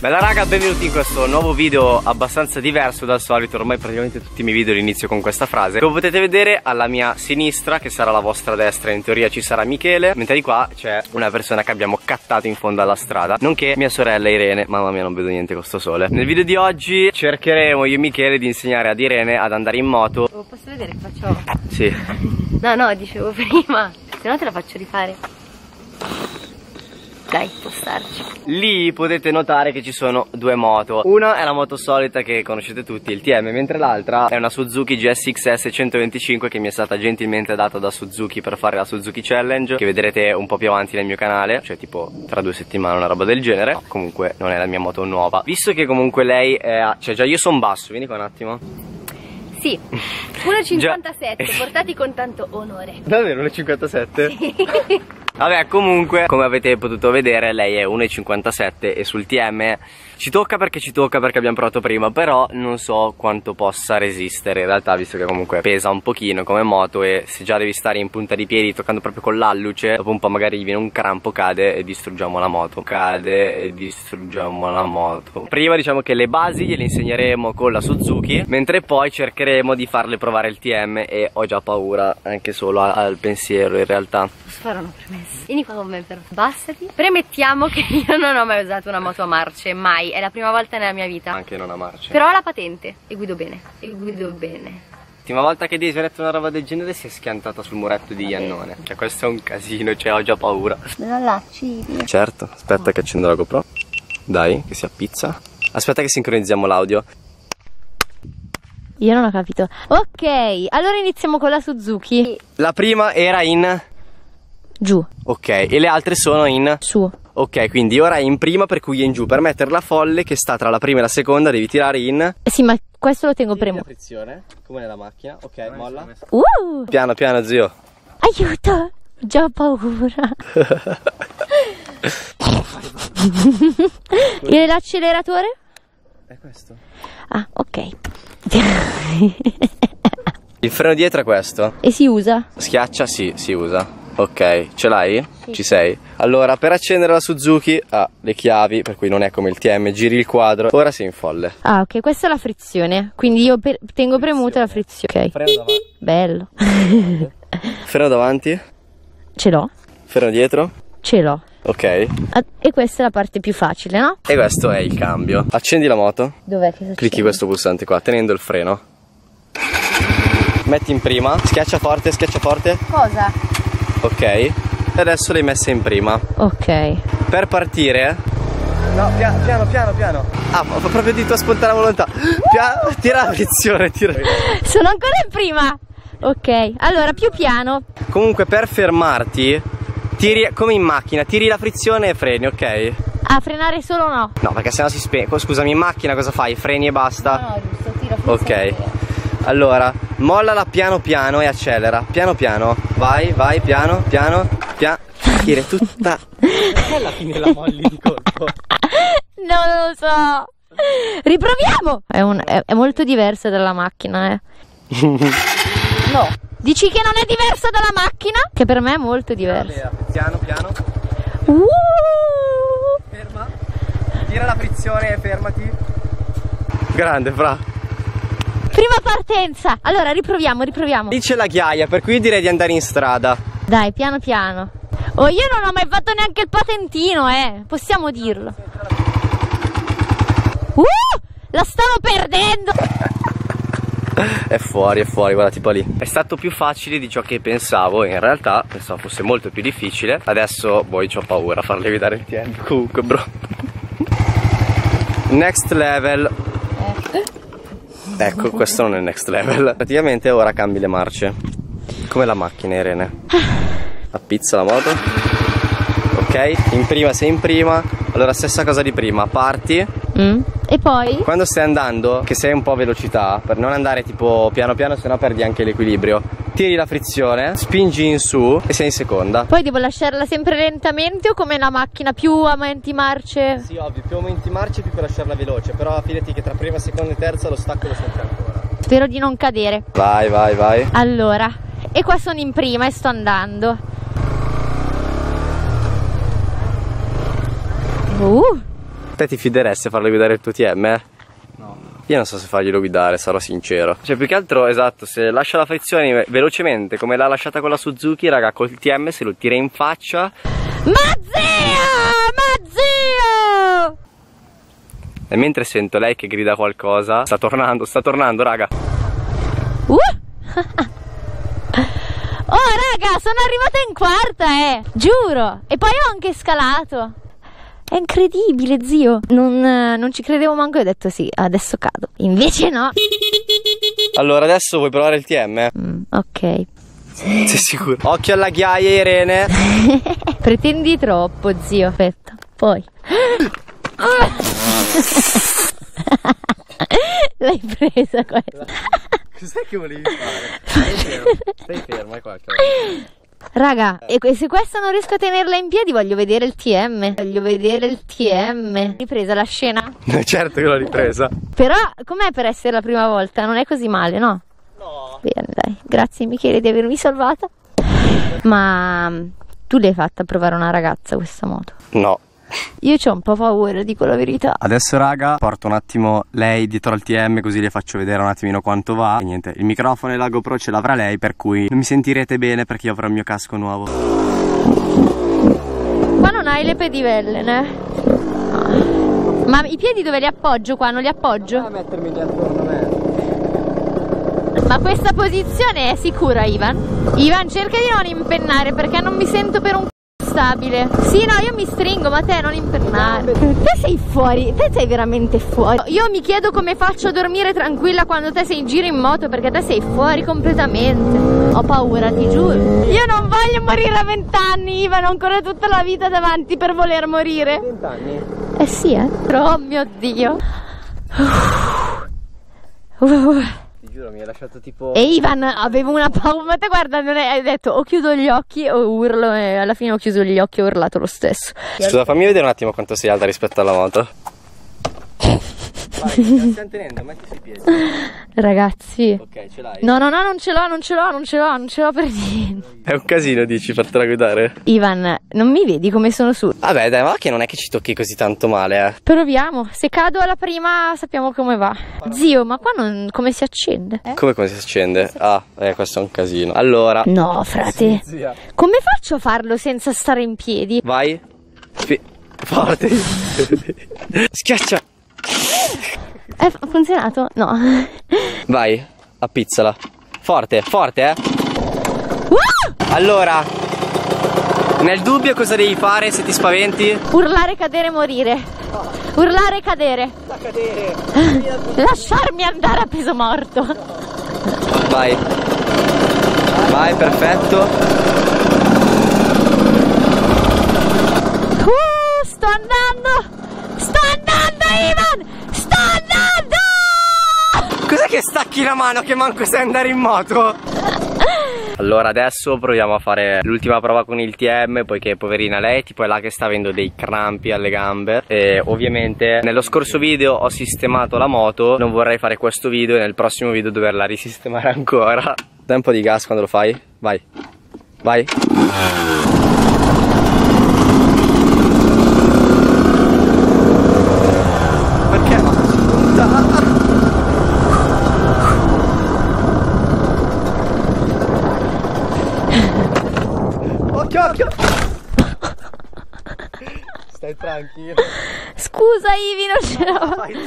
Bella raga, benvenuti in questo nuovo video abbastanza diverso dal solito. Ormai praticamente tutti i miei video li inizio con questa frase. Come potete vedere, alla mia sinistra, che sarà la vostra destra, in teoria ci sarà Michele, mentre di qua c'è una persona che abbiamo cattato in fondo alla strada, nonché mia sorella Irene. Mamma mia, non vedo niente con sto sole. Nel video di oggi cercheremo io e Michele di insegnare ad Irene ad andare in moto. Oh, posso vedere che faccio? Sì. No, dicevo prima, se no te la faccio rifare. Dai, può starci. Lì potete notare che ci sono due moto. Una è la moto solita che conoscete tutti, il TM, mentre l'altra è una Suzuki GSX-S 125 che mi è stata gentilmente data da Suzuki per fare la Suzuki Challenge, che vedrete un po' più avanti nel mio canale, cioè tipo tra 2 settimane, una roba del genere. Comunque non è la mia moto nuova. Visto che comunque lei è... cioè già io sono basso, vieni qua un attimo. Sì, 1,57, portati con tanto onore. Davvero 1,57? Sì. Vabbè, comunque, come avete potuto vedere, lei è 1,57 e sul TM ci tocca perché abbiamo provato prima, però non so quanto possa resistere in realtà, visto che comunque pesa un pochino come moto e se già devi stare in punta di piedi toccando proprio con l'alluce, dopo un po' magari gli viene un crampo, cade e distruggiamo la moto. Prima diciamo che le basi gliele insegneremo con la Suzuki, mentre poi cercheremo di farle provare il TM e ho già paura anche solo al pensiero in realtà. Posso fare una premessa? Vieni qua con me però. Abbassati. Premettiamo che io non ho mai usato una moto a marce, mai. È la prima volta nella mia vita. Anche non a marce. Però ho la patente e guido bene. L'ultima volta che Daisy ha detto una roba del genere si è schiantata sul muretto di Iannone. Cioè questo è un casino, cioè ho già paura. Me la lacci? Certo, aspetta che accendo la GoPro. Dai, che si appizza. Aspetta che sincronizziamo l'audio. Io non ho capito. Ok, allora iniziamo con la Suzuki. La prima era in... Giù. Ok, e le altre sono in... Su. Ok, quindi ora è in prima, per cui è in giù. Per mettere la folle che sta tra la prima e la seconda devi tirare in... Sì, ma questo lo tengo premuto. La frizione, come nella macchina. Ok, molla. Piano Piano zio. Aiuto, già ho paura. E l'acceleratore? È questo. Ah, ok. Il freno dietro è questo. E si usa? Schiaccia, sì, si usa. Ok, ce l'hai? Sì. Ci sei? Allora, per accendere la Suzuki ha le chiavi, per cui non è come il TM, giri il quadro. Ora sei in folle. Ah, ok, questa è la frizione. Quindi io tengo premuta la frizione. Ok. Freno davanti. Bello. Freno davanti. Ce l'ho? Freno dietro. Ce l'ho. Ok. Ah, e questa è la parte più facile, no? E questo è il cambio. Accendi la moto. Dov'è che succede? Clicchi questo pulsante qua, tenendo il freno. Metti in prima. Schiaccia forte, schiaccia forte. Cosa? Ok. E adesso l'hai messa in prima. Ok. Per partire... No, piano. Ah, fa proprio di tua spontanea volontà. Tira la frizione, tira. Sono ancora in prima. Ok, allora più piano. Comunque per fermarti, tiri come in macchina, tiri la frizione e freni, ok? A frenare solo no? No, perché sennò si spegne. Scusami, in macchina cosa fai? Freni e basta? No, giusto, tiro frizione. Ok. Allora, mollala piano piano e accelera. Piano piano. Vai, piano. Tira tutta. Perché alla fine la molli di colpo? No, non lo so. Riproviamo. È molto diversa dalla macchina, No. Dici che non è diversa dalla macchina? Che per me è molto diversa. Piano. Ferma. Tira la frizione e fermati. Grande, fra. Prima partenza. Allora riproviamo. Lì c'è la ghiaia, per cui direi di andare in strada. Dai, piano. Oh, io non ho mai fatto neanche il patentino, possiamo dirlo. La stavo perdendo. È fuori, guarda, tipo lì. È stato più facile di ciò che pensavo. In realtà pensavo fosse molto più difficile. Adesso poi c'ho paura a farle guidare il tempo. Comunque bro, next level. Ecco, questo non è next level. Praticamente ora cambi le marce, come la macchina, Irene. Appizza la moto. Ok, in prima sei in prima. Allora stessa cosa di prima, parti. E poi? Quando stai andando, che sei un po' a velocità, per non andare tipo piano sennò perdi anche l'equilibrio, tiri la frizione, spingi in su e sei in seconda. Poi devo lasciarla sempre lentamente o come la macchina, più aumenti marce? Sì, ovvio, più aumenti marce più puoi lasciarla veloce, però fidati che tra prima, seconda e terza lo stacco lo senti ancora. Spero di non cadere. Vai. Allora, e qua sono in prima e sto andando. Te ti fideresti a farlo guidare il tuo TM? No. Io non so se farglielo guidare, sarò sincero. Cioè più che altro, esatto, se lascia la frizione velocemente come l'ha lasciata con la Suzuki, raga, col TM se lo tira in faccia. Ma zio! E mentre sento lei che grida qualcosa, sta tornando, raga. Oh raga, sono arrivata in quarta, giuro. E poi ho anche scalato. È incredibile, zio. Non ci credevo manco e ho detto sì, adesso cado. Invece no. Allora adesso vuoi provare il TM? Ok. Sei sicuro? Occhio alla ghiaia, Irene. Pretendi troppo, zio. Aspetta, poi. L'hai presa questa. Cos'è che volevi fare? Stai fermo, è qualcosa. Raga, e se questa non riesco a tenerla in piedi voglio vedere il TM. Ripresa la scena? Certo che l'ho ripresa. Però com'è per essere la prima volta? Non è così male, no? No. Bene, dai. Grazie Michele di avermi salvata. Ma tu l'hai fatta provare una ragazza questa moto? No. Io c'ho un po' paura, dico la verità. Adesso raga, porto un attimo lei dietro al TM così le faccio vedere un attimino quanto va. E niente, il microfono e la GoPro ce l'avrà lei, per cui non mi sentirete bene perché io avrò il mio casco nuovo. Qua non hai le pedivelle, né? Ma i piedi dove li appoggio qua? Non li appoggio? Non mettermi lì attorno a me. Ma questa posizione è sicura, Ivan? Ivan, cerca di non impennare perché non mi sento per un stabile. Sì, no, io mi stringo, ma te non impennare. Te sei fuori, te sei veramente fuori. Io mi chiedo come faccio a dormire tranquilla quando te sei in giro in moto, perché te sei fuori completamente. Ho paura, ti giuro. Io non voglio morire a 20 anni, Ivan, ho ancora tutta la vita davanti per voler morire. 20 anni? Eh sì, oh mio Dio. Ti giuro, mi hai lasciato tipo... E Ivan, avevo una paura, ma te guarda, non hai detto o chiudo gli occhi o urlo, e alla fine ho chiuso gli occhi e ho urlato lo stesso. Scusa, fammi vedere un attimo quanto sei alta rispetto alla moto. Vai, ti stiamo tenendo, metti sui piedi. Ragazzi. Ok, ce l'hai? No, non ce l'ho per niente. È un casino, dici, fartela guidare? Ivan, non mi vedi come sono su? Vabbè, dai, ma che non è che ci tocchi così tanto male, Proviamo, se cado alla prima sappiamo come va. Zio, ma qua non... come si accende? Come si accende? Ah, questo è un casino. Allora... No, frate. Zia. Come faccio a farlo senza stare in piedi? Vai. Forte. Schiaccia. Ha funzionato? No. Vai, appizzala. Forte, forte, Allora, nel dubbio cosa devi fare se ti spaventi? Urlare, cadere, morire. Urlare, cadere. Da cadere. Lasciarmi andare a peso morto. Vai. Vai, perfetto. Sto andando. Sto andando, Ivan. Sto andando. Cos'è che stacchi la mano che manco sai andare in moto? Allora adesso proviamo a fare l'ultima prova con il TM, poiché poverina lei tipo è là che sta avendo dei crampi alle gambe. E ovviamente nello scorso video ho sistemato la moto, non vorrei fare questo video e nel prossimo video doverla risistemare ancora. Dai un po' di gas quando lo fai. Vai. Vai. Perché no? Occhio. Stai tranquillo. Scusa Ivi, non ce l'ho.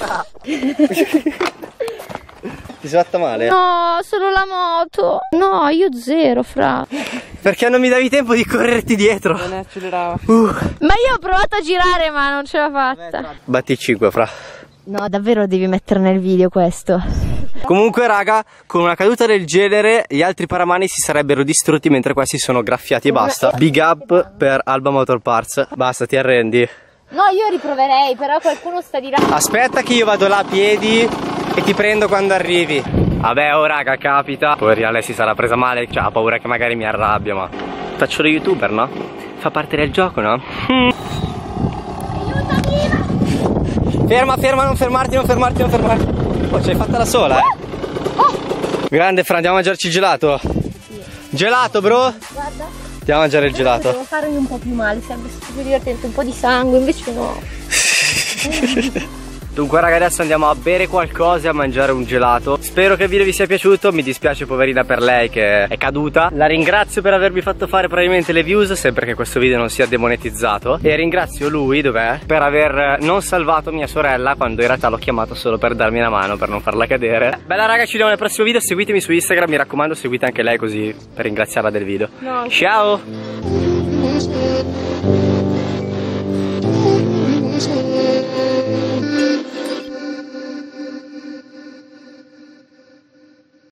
Ti sei fatta male? No, solo la moto. No, io zero, fra. Perché non mi davi tempo di correrti dietro? Non accelerava. Ma io ho provato a girare ma non ce l'ho fatta. Batti 5, fra. No, davvero devi mettere nel video questo. Comunque raga, con una caduta del genere gli altri paramani si sarebbero distrutti mentre questi sono graffiati e basta. Big up per Alba Motor Parts. Basta, ti arrendi? No, io riproverei, però qualcuno sta di là. Aspetta che io vado là a piedi e ti prendo quando arrivi. Vabbè, oh raga, capita. Poverina lei si sarà presa male, cioè ha paura che magari mi arrabbia, ma faccio lo youtuber, no? Fa parte del gioco, no? Ferma, non fermarti. Oh, ce l'hai fatta da sola, Grande Fra, andiamo a mangiarci il gelato. Gelato, bro. Guarda. Andiamo a mangiare il gelato. Devo farmi un po' più male, sarebbe stato più divertente, un po' di sangue, invece no. Dunque raga, adesso andiamo a bere qualcosa e a mangiare un gelato. Spero che il video vi sia piaciuto. Mi dispiace poverina per lei che è caduta. La ringrazio per avermi fatto fare probabilmente le views, sempre che questo video non sia demonetizzato. E ringrazio lui, dov'è? Per aver non salvato mia sorella, quando in realtà l'ho chiamato solo per darmi una mano, per non farla cadere. Bella raga, ci vediamo nel prossimo video. Seguitemi su Instagram, mi raccomando, seguite anche lei così per ringraziarla del video. Ciao.